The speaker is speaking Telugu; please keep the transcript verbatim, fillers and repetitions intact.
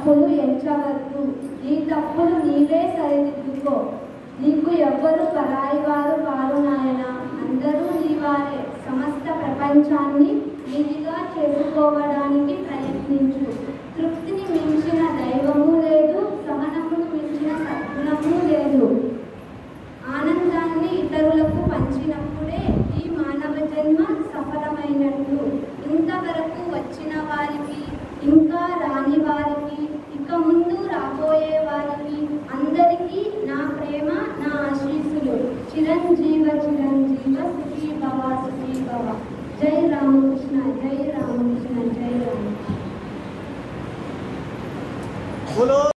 తప్పులు ఎంచవద్దు. నీ తప్పులు నీవే సరిదిద్దుకో. నీకు ఎవ్వరు పరాయి వారు కారు నాయన, అందరూ నీవారే. సమస్త ప్రపంచాన్ని నీదిగా చేసుకోవడానికి ప్రయత్నించు. తృప్తిని మించిన దైవము లేదు, సహనమును మించిన సద్గుణము లేదు. ఆనందాన్ని ఇతరులకు పంచినప్పుడే ఈ మానవ జన్మ సఫలమైనట్లు. ఇంతవరకు వచ్చిన వారికి, ఇంకా రాని వారికి, ఇక ముందు రాబోయే వారికి అందరికీ నా ప్రేమ, నా ఆశీస్సులు. చిరంజీవ చిరంజీవ సుఖీ భవ సుఖీ భవ. జై రామకృష్ణ, జై రామకృష్ణ, జై రామకృష్ణ.